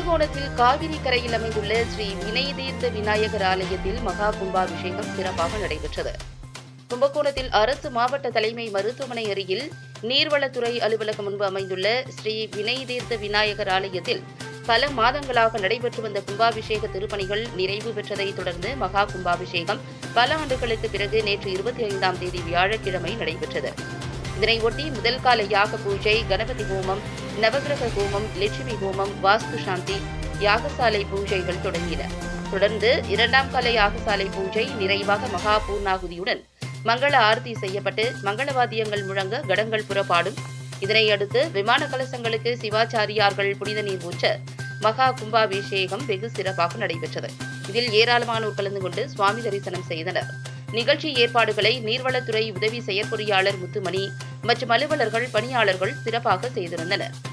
கும்பகோணத்தில் காவிரி கரையில் அமைந்துள்ள ஸ்ரீ வினயதீர்த்த விநாயகர் ஆலயத்தில் மகா கும்பாபிஷேகம் சிறப்பாக நடைபெற்றது. கும்பகோணத்தில் அரசு மாவட்ட தலைமை மருத்துவமனை அருகில் நீர்வளத்துறை அலுவலகம் முன்பு அமைந்துள்ள ஸ்ரீ வினயதீர்த்த விநாயகர் ஆலயத்தில் பல மாதங்களாக நடைபெற்று வந்த கும்பாபிஷேக திருப்பணிகள் நிறைவு பெற்றதை தொடர்ந்து மகா கும்பாபிஷேகம் பல ஆண்டுகளுக்கு பிறகு நேற்று 25ஆம் தேதி வியாழக்கிழமை நடைபெற்றது. இதனையொட்டி முதல் கால யாக பூஜை, கணபதி ஹோமம், நவகிரக ஹோமம், லட்சுமி ஹோமம், வாஸ்து சாந்தி, யாகசாலை பூஜைகள் தொடங்கின. தொடர்ந்து 2ஆம் கால யாகசாலை பூஜை நிறைவாக மகா பூர்ணாகுதியுடன் மங்கள ஆரத்தி செய்யப்பட்டு மங்களவாத்தியங்கள் முழங்க கடங்கள் புறப்பாடும். இதனையடுத்து விமான கலசங்களுக்கு சிவாச்சாரியார்கள் புனித நீர் ஊற்ற மகா கும்பாபிஷேகம் வெகு சிறப்பாக நடைபெற்றது. இதில் ஏராளமானோர் கலந்து கொண்டு சுவாமி தரிசனம் செய்தனர். நிகழ்ச்சி ஏற்பாடுகளை நீர்வளத்துறை உதவி செயற்பொறியாளர் முத்துமணி மற்றும் அலுவலர்கள், பணியாளர்கள் சிறப்பாக செய்திருந்தனர்.